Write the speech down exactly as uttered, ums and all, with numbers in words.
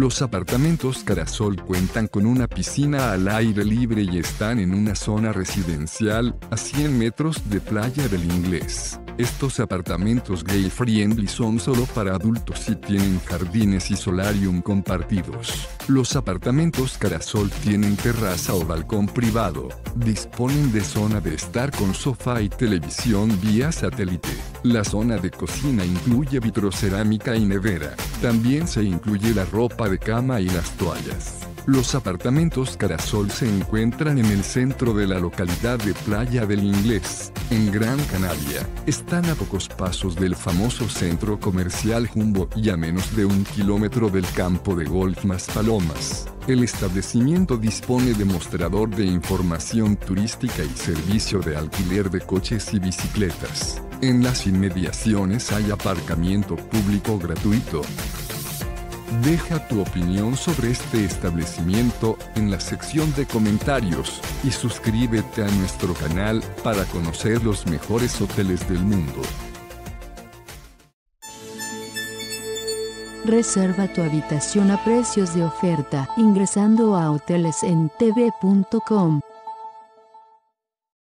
Los apartamentos Carasol cuentan con una piscina al aire libre y están en una zona residencial, a cien metros de Playa del Inglés. Estos apartamentos gay friendly son solo para adultos y tienen jardines y solarium compartidos. Los apartamentos Carasol tienen terraza o balcón privado. Disponen de zona de estar con sofá y televisión vía satélite. La zona de cocina incluye vitrocerámica y nevera. También se incluye la ropa de cama y las toallas. Los apartamentos Carasol se encuentran en el centro de la localidad de Playa del Inglés, en Gran Canaria. Están a pocos pasos del famoso centro comercial Jumbo y a menos de un kilómetro del campo de golf Maspalomas. El establecimiento dispone de mostrador de información turística y servicio de alquiler de coches y bicicletas. En las inmediaciones hay aparcamiento público gratuito. Deja tu opinión sobre este establecimiento en la sección de comentarios y suscríbete a nuestro canal para conocer los mejores hoteles del mundo. Reserva tu habitación a precios de oferta ingresando a hoteles en t v punto com.